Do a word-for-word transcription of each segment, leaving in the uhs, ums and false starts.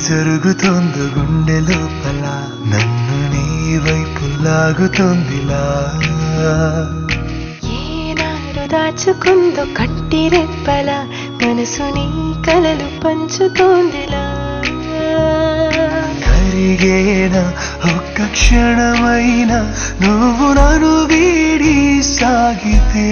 జరుగుతోందో గుండె లోపల నన్ను నీ వైపు లాగుతోందిలా ఏనాడు దాచుకుందో కంటి రెప్పల మనసు నీ కలలు పంచుతోందిలా కరిగేనా ఒక్క క్షణమైనా నువ్వు నన్ను వీడి సాగితే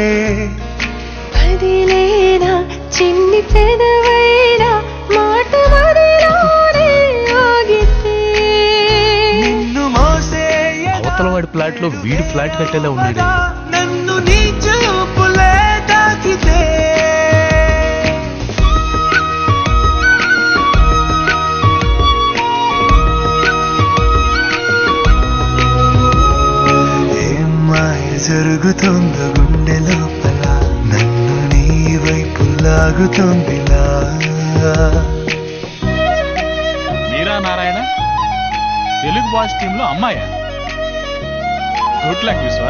వదిలేనా చిన్ని పెదవైనా మాట వదిలోనే ఆగితే నిన్ను మోసే అవతల వాడి ఫ్లాట్ లో వీడి ఫ్లాట్ కట్టేలా ఉన్నాడు నన్ను నీ చూపులే తాకితే ఏం మాయ జరుగుతోందో గుండె లోపల నన్ను నీ వైపు లాగుతోందిలా మీరా నారాయణ తెలుగు బాయ్స్ టీమ్ లో అమ్మాయా గుడ్ లక్ విశ్వ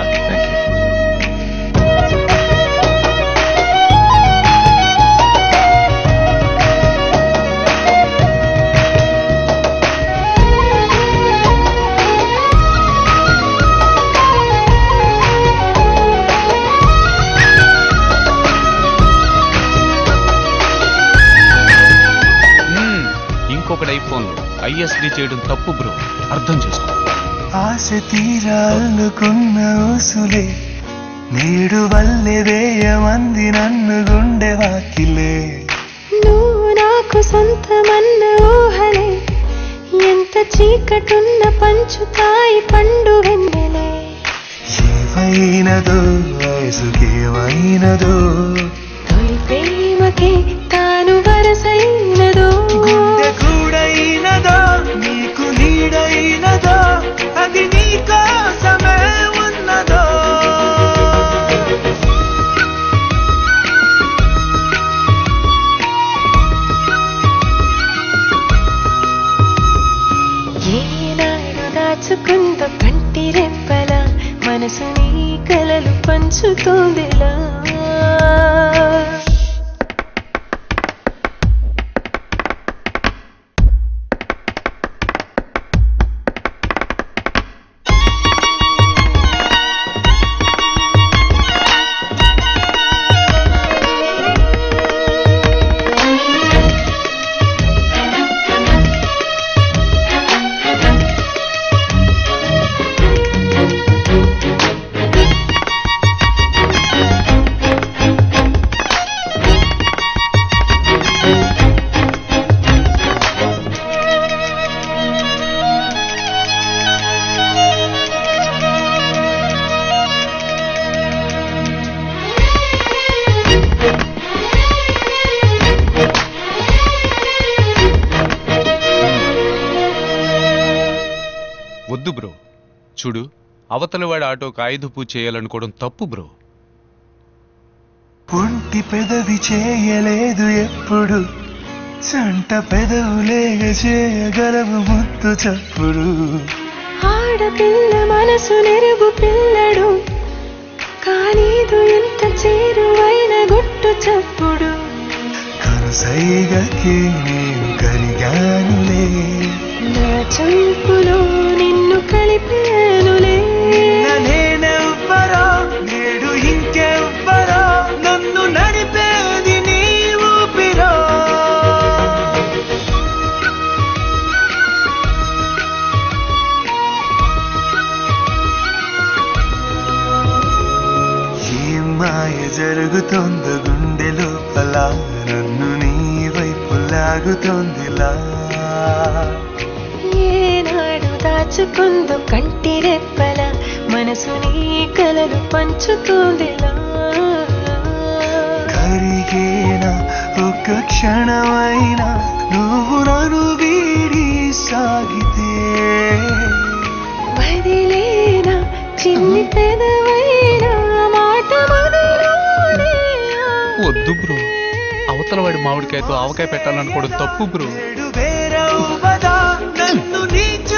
ఇంకొకటి ఐఫోన్ లో ఐఎస్డి చేయడం తప్పు బ్రో అర్థం చేసుకో ఆశ తీరాలనుకున్న ఊసులే నేడు వల్లే వేయమంది నన్ను గుండె వాకిలే నువ్వు నాకు సొంతమన్న ఊహలే ఎంత చీకటున్న పంచుతాయి పండు వెన్నెలే ఏమైనదో వయసుకేమైనదో తొలి ప్రేమకే తాను వరసైనదో గుండె కూడైనదో నీకు నీడైనదో అది నీ కోసమే ఉన్నదో ఏనాడు దాచుకుందో కంటి రెప్పల మనసు నీ కలలు పంచుతోందిలా వద్దు బ్రో చూడు అవతల వాడి ఆటోకి ఆయుధ పూజ చేయాలనుకోవడం తప్పు బ్రో ఒంటి పెదవి చేయలేదు ఎప్పుడు చంట పెదవులేగ చేయగలవు ముద్దు చప్పుడు ఆడపిల్ల మనసు నెరుగు పిల్లడు కానీదు ఎంత చేరువైన గుట్టు చప్పుడు కనుసైగకి నేను కరిగానులే నా చూపులో నిన్ను కలిపానులే నేనెవ్వరో నేడు ఇంకెవ్వరో నన్ను నడిపేది నీ ఊపిరో ఏం మాయ జరుగుతోందో గుండె లోపల నన్ను నీ వైపు లాగుతోందిలా ఏనాడు దాచుకుందో కంటి రెప్పల మనసు నీ కలలు పంచుతోందిలా కరిగేనా ఒక్క క్షణమైనా నువ్వు నన్ను వీడి సాగితే వదిలేనా చిన్ని పెదవైనా మాట వదిలోనే వద్దు బ్రో అవతల వాడి మామిడికాయతో ఆవకాయ పెట్టాలనుకోవడం తప్పు బ్రో వేరవ్వదా నన్ను నీ